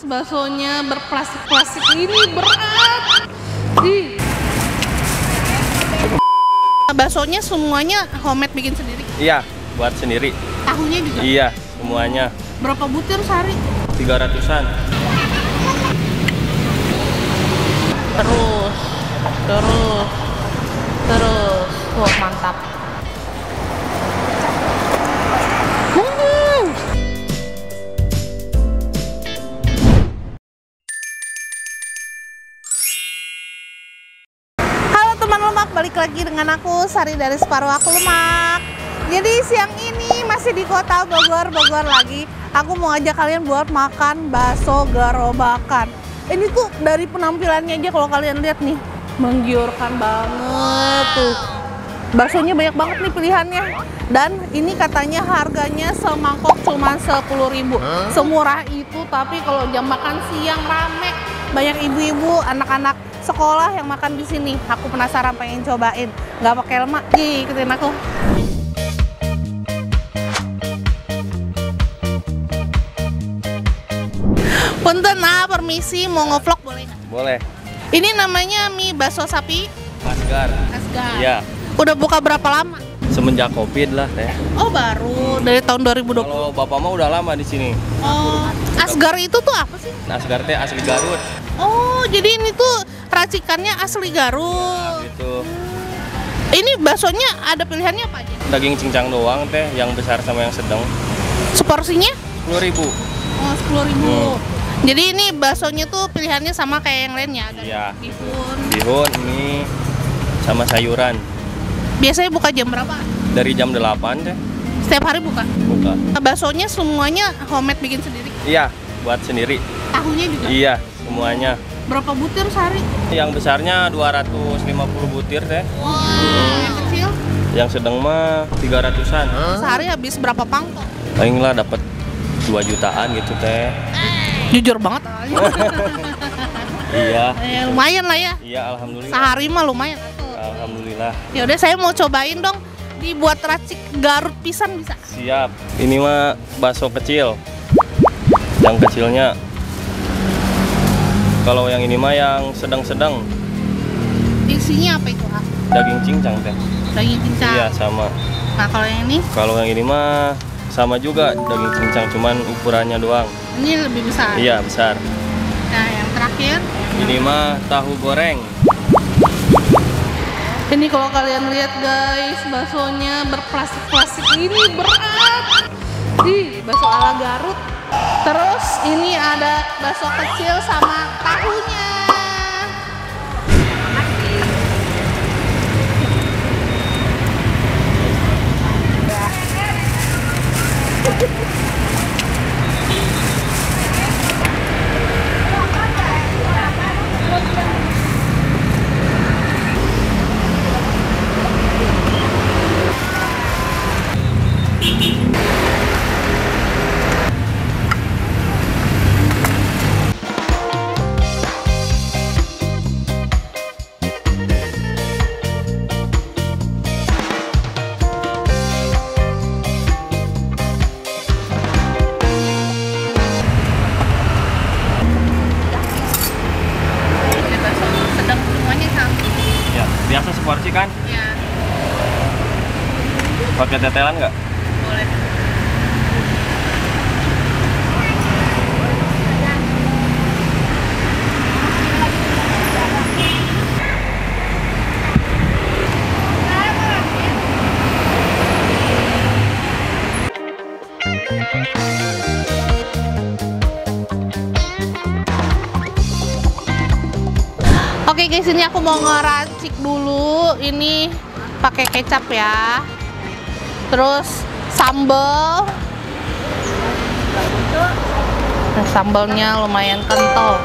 Baksonya berplastik-plastik ini berat. Ih. Baksonya semuanya homemade bikin sendiri? Iya, buat sendiri. Tahunya juga? Iya, semuanya. Berapa butir sehari? 300-an. Terus. Wah, mantap. Halo teman lemak, balik lagi dengan aku Sari dari Separuh Aku Lemak. Jadi siang ini masih di kota Bogor lagi. Aku mau ajak kalian buat makan bakso gerobakan. Ini tuh dari penampilannya aja kalau kalian lihat nih, menggiurkan banget tuh. Baksonya banyak banget nih pilihannya. Dan ini katanya harganya semangkok cuma 10.000. Semurah itu, tapi kalau jam makan siang rame. Banyak ibu-ibu, anak-anak sekolah yang makan di sini. Aku penasaran pengen cobain. Nggak pakai lemak, ikutin aku. Punten, permisi, mau ngevlog boleh nggak? Boleh. Ini namanya mie bakso sapi Asgar. Iya. Udah buka berapa lama? Semenjak Covid lah, teh. Oh, baru dari tahun 2020. Kalau bapak mah udah lama di sini. Oh, Asgar itu tuh apa sih? Asgar teh asli Garut. Oh, jadi ini tuh racikannya asli Garut. Gitu. Ini baksonya ada pilihannya apa aja? Daging cincang doang teh, yang besar sama yang sedang. Seporsinya? 10.000. Oh, 10.000. Jadi ini baksonya tuh pilihannya sama kayak yang lainnya, ada Iya. bihun, mie, sama sayuran. Biasanya buka jam berapa? Dari jam 8 teh. Setiap hari buka? Buka. Baksonya semuanya homemade bikin sendiri? Iya, buat sendiri. Tahunya juga? Iya, semuanya. Berapa butir sehari? Yang besarnya 250 butir teh. Yang kecil? Yang sedang mah 300-an. Sehari habis berapa pangkok? Paling lah dapat 2 jutaan gitu teh. Jujur banget. Iya. Lumayan lah ya. Iya, alhamdulillah. Sehari mah lumayan. Alhamdulillah. Ya udah, saya mau cobain dong. Dibuat racik Garut pisan bisa? Siap. Ini mah bakso kecil. Yang kecilnya. Kalau yang ini mah yang sedang-sedang. Isinya apa itu, Kak? Daging cincang teh. Daging cincang. Iya, sama. Nah, kalau yang ini? Kalau yang ini mah sama juga daging cincang, cuman ukurannya doang. Ini lebih besar. Iya, besar. Nah, yang terakhir? Ini mah tahu goreng. Ini kalau kalian lihat guys, baksonya berplastik-plastik ini berat. Ih, bakso ala Garut. Terus ini ada bakso kecil sama tahunya. Biasa seporsi kan? Iya. Pakai tetelan nggak? Boleh. Oke guys, ini aku mau ngeracik dulu. Ini pakai kecap ya. Terus sambal. Nah, sambalnya lumayan kental.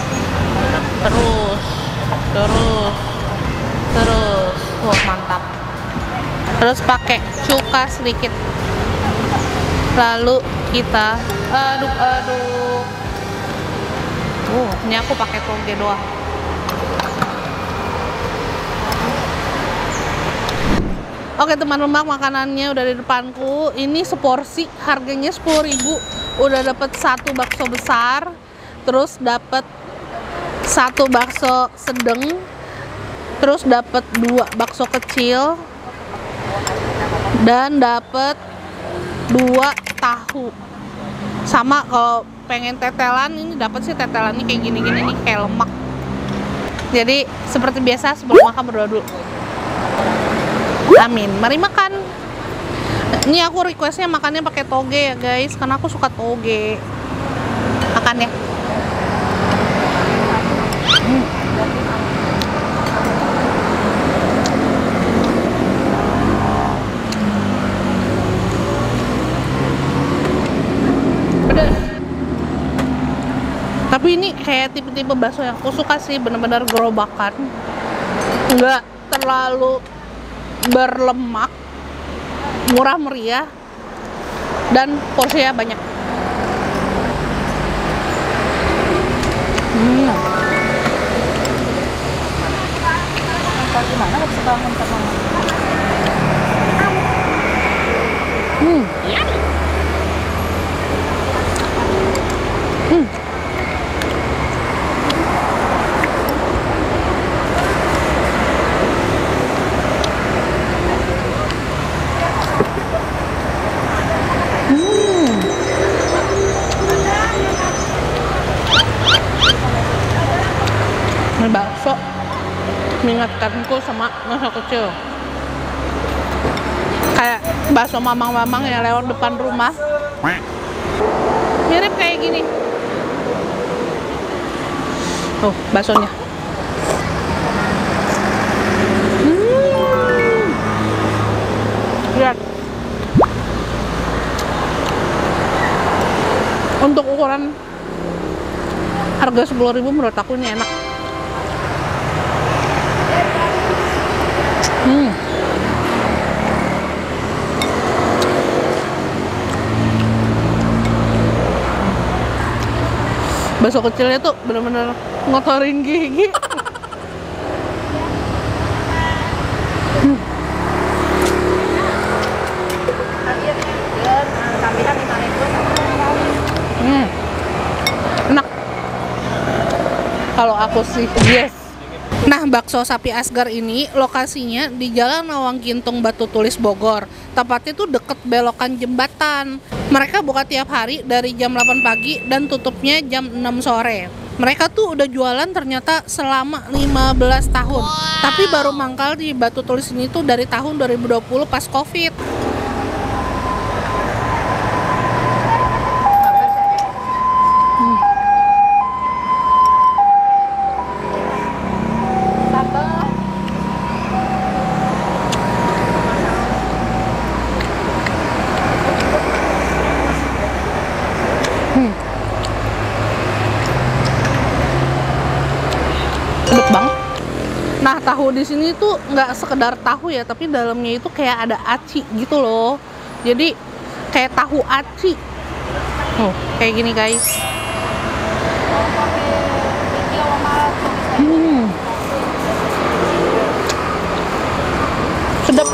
Terus. Wah, mantap. Terus pakai cuka sedikit. Lalu kita aduk-aduk. Ini aku pakai toge doang. Oke teman lemak, makanannya udah di depanku. Ini seporsi harganya 10.000. Udah dapet satu bakso besar. terus dapat satu bakso sedang, terus dapat 2 bakso kecil, dan dapat 2 tahu. Sama kalau pengen tetelan, ini dapat sih tetelannya kayak gini-gini nih, kayak lemak. Jadi seperti biasa sebelum makan berdoa dulu. Amin. Mari makan. Ini aku requestnya makannya pakai toge ya guys, karena aku suka toge. Makan ya. Pedas. Tapi ini kayak tipe-tipe bakso yang aku suka sih, bener-bener gerobakan, nggak terlalu berlemak, murah meriah, dan porsinya banyak. Gimana bakso bangun sama Ini bakso mengingatkanku sama masa kecil. Kayak bakso mamang-mamang yang lewat depan rumah. Mirip kayak gini. Tuh, baksonya. Lihat. Untuk ukuran harga 10.000 menurut aku ini enak. Bakso kecilnya tuh bener-bener ngotorin gigi. Enak. Kalau aku sih yes. Nah, bakso sapi Asgar ini lokasinya di Jalan Nawang Gintung Batu Tulis Bogor. Tepatnya tuh deket belokan jembatan. Mereka buka tiap hari dari jam 8 pagi dan tutupnya jam 6 sore. Mereka tuh udah jualan ternyata selama 15 tahun. Tapi baru mangkal di Batu Tulis ini tuh dari tahun 2020 pas Covid. Sedap banget. Nah, tahu di sini tuh nggak sekedar tahu ya, tapi dalamnya itu kayak ada aci gitu loh. Jadi kayak tahu aci. Kayak gini guys. Sedap.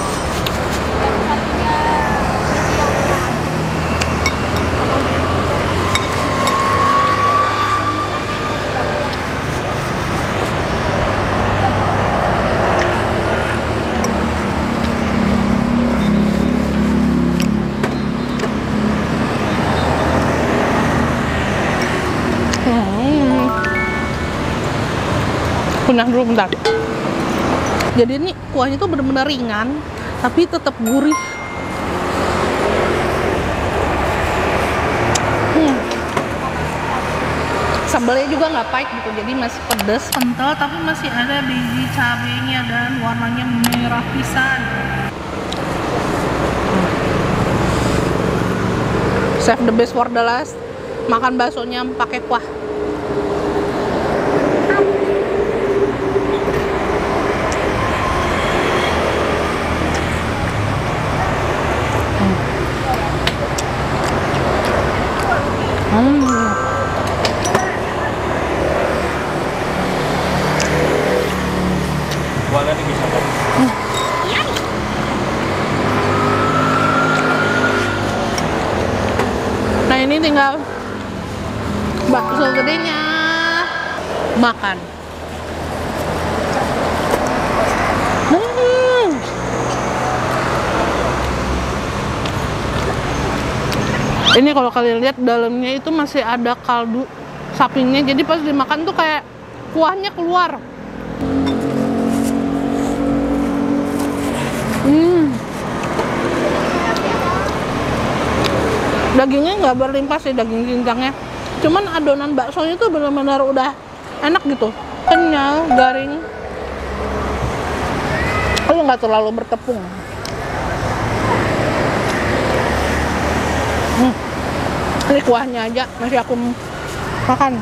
Kunyah dulu bentar. Jadi ini kuahnya tuh bener-bener ringan, tapi tetap gurih. Sambalnya juga nggak pahit gitu, jadi masih pedas, kental, tapi masih ada biji cabenya dan warnanya merah pisan. Save the best for the last. Makan baksonya pakai kuah. Kuahnya bisa kan? Nah, ini tinggal bakso makan. Ini kalau kalian lihat dalamnya itu masih ada kaldu sapinya, jadi pas dimakan tuh kayak kuahnya keluar. Dagingnya nggak berlimpah sih, daging cincangnya. Cuman adonan baksonya tuh benar-benar udah enak gitu, kenyal, garing. Kalau nggak terlalu bertepung. Ini kuahnya aja masih aku makan.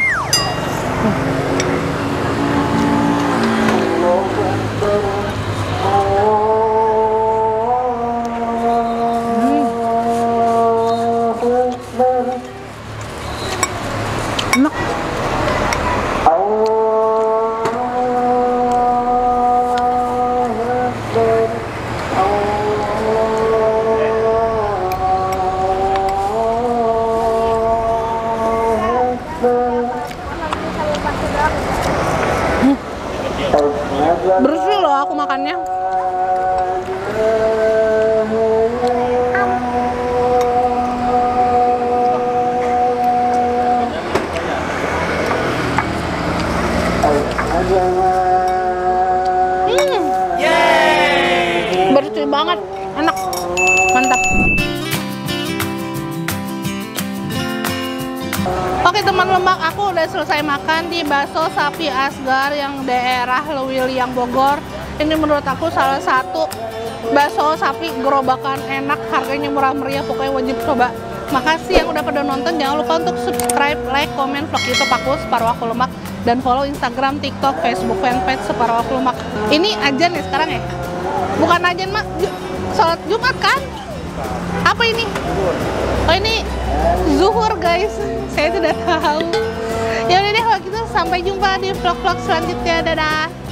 Enak. Bersih loh aku makannya. Bersih banget, enak, mantap. Oke teman lemak, aku udah selesai makan di bakso sapi Asgar yang daerah Lewiliang Bogor. Ini menurut aku salah satu bakso sapi gerobakan enak, harganya murah meriah, pokoknya wajib coba. Makasih yang udah pada nonton, jangan lupa untuk subscribe, like, komen vlog YouTube aku Separuh Aku Lemak, dan follow Instagram, TikTok, Facebook fanpage Separuh Aku Lemak. Ini ajan ya sekarang ya? Bukan ajan mak, sholat Jumat kan? Apa ini? Oh ini zuhur guys, saya tidak tahu. Ya udah deh kalau gitu, sampai jumpa di vlog-vlog selanjutnya, dadah.